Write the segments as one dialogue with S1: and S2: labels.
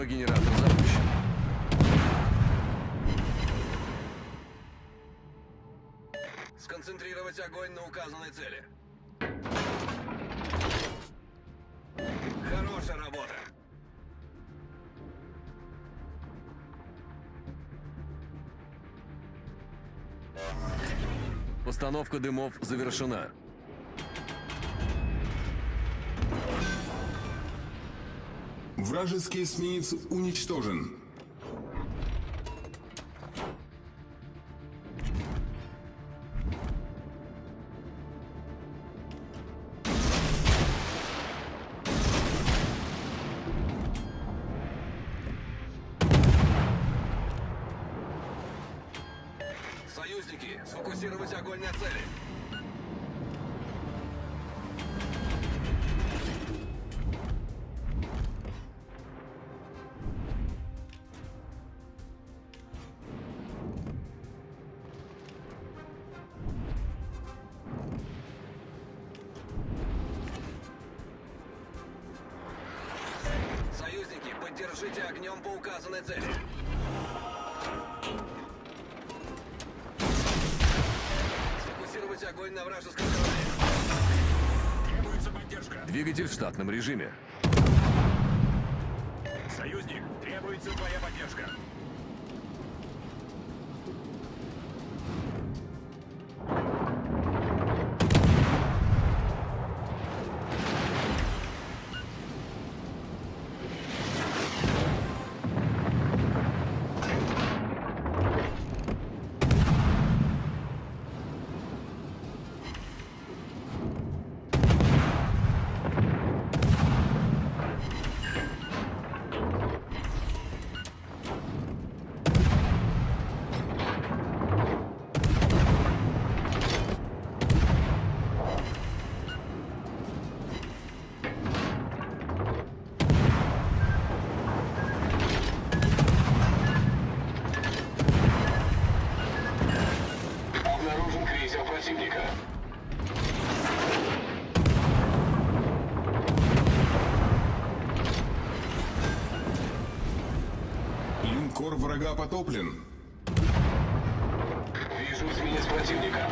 S1: Турбогенератор запущен. Сконцентрировать огонь на указанной цели. Хорошая работа. Постановка дымов завершена.
S2: Вражеский эсминец уничтожен.
S1: Союзники, сфокусировать огонь на цели. Союзники, поддержите огнем по указанной цели. Сфокусировать огонь на вражеском корабле.
S3: Требуется поддержка.
S1: Двигатель в штатном режиме.
S3: Союзник, требуется твоя поддержка.
S4: Обнаружен крейсер противника.
S2: Линкор врага потоплен.
S4: Вижу эсминец противника.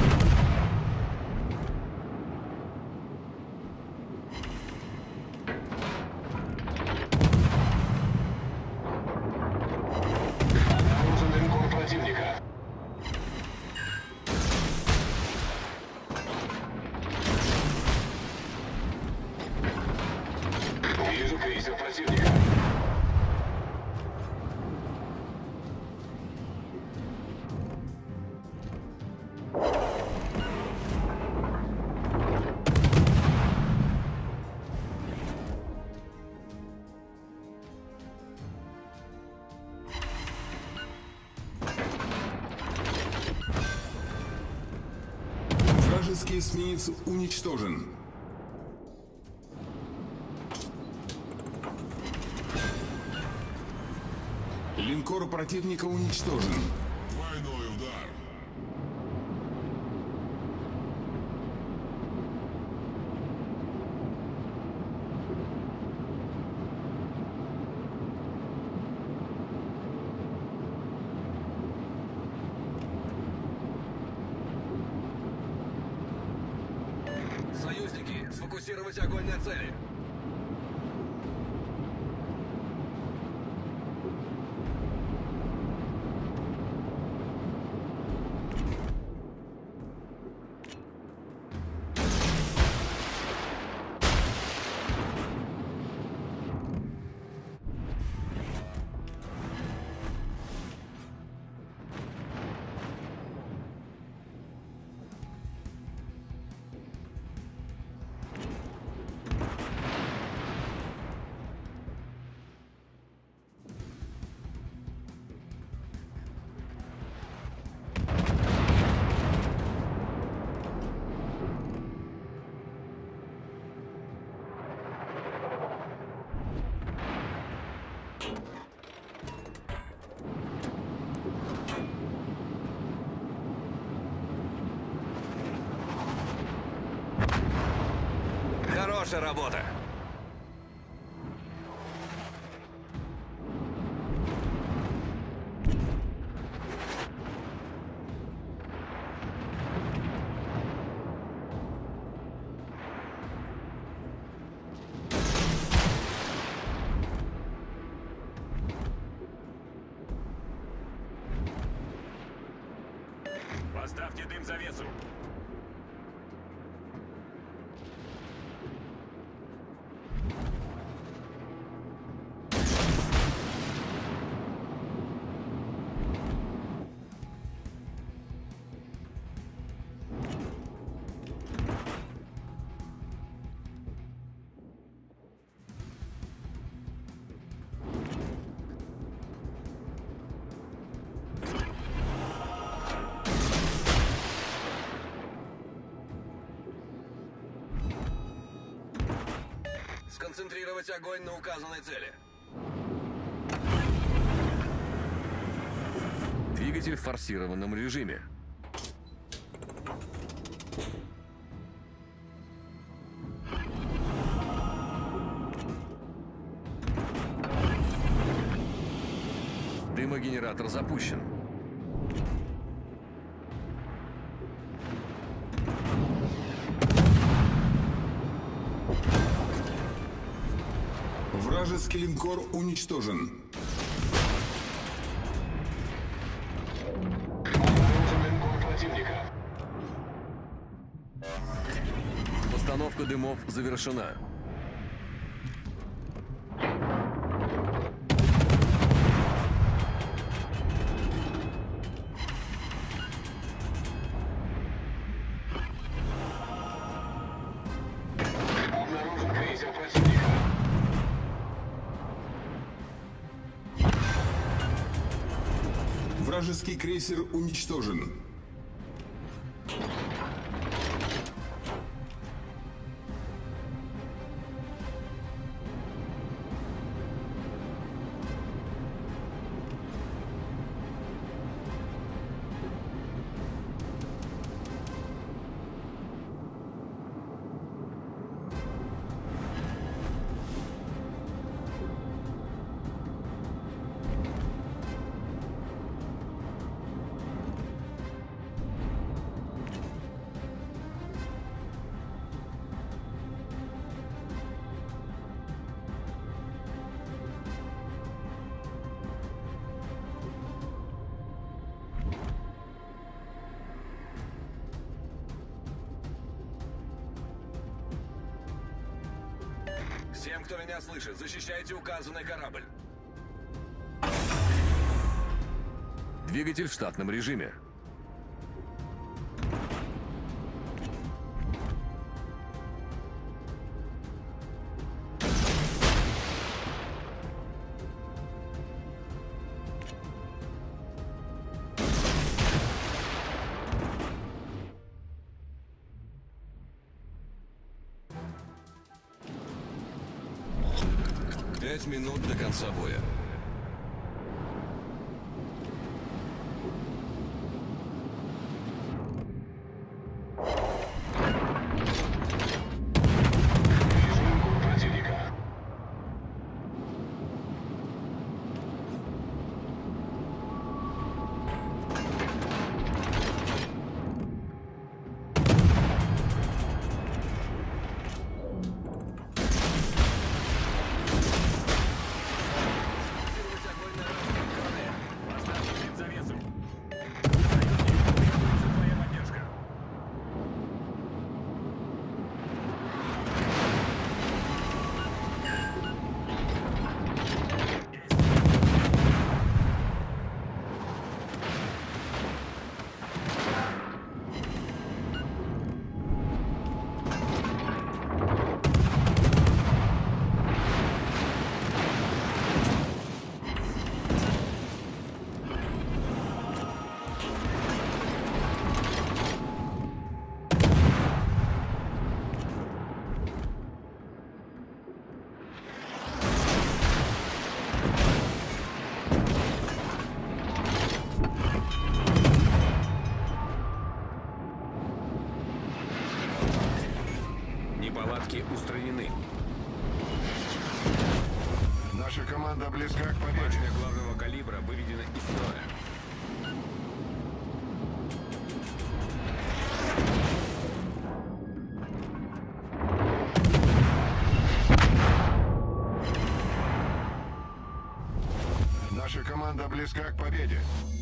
S4: Обнаружен линкор противника. Вижу крейсер противника.
S2: Вражеский эсминец уничтожен. Линкор противника уничтожен.
S5: Двойной удар.
S1: Союзники, сфокусировать огонь на цели. Хорошая работа.
S3: Оставьте дым завесу.
S1: Сконцентрировать огонь на указанной цели.
S6: Двигатель в форсированном режиме. Дымогенератор запущен.
S2: Вражеский линкор уничтожен.
S4: Обнаружен линкор противника.
S6: Постановка дымов завершена.
S4: Обнаружен крейсер противника.
S2: Вражеский крейсер уничтожен.
S1: Всем, кто меня слышит, защищайте указанный корабль.
S6: Двигатель в штатном режиме. Пять минут до конца боя.
S4: Вижу линкор противника.
S1: Форсировать огонь на вражеском корабле.
S3: Оставьте дым завесу. Союзник, требуется твоя поддержка.
S6: Неполадки устранены.
S5: Наша команда близка к победе.
S6: Башня главного калибра выведена из строя.
S5: Наша команда близка к победе.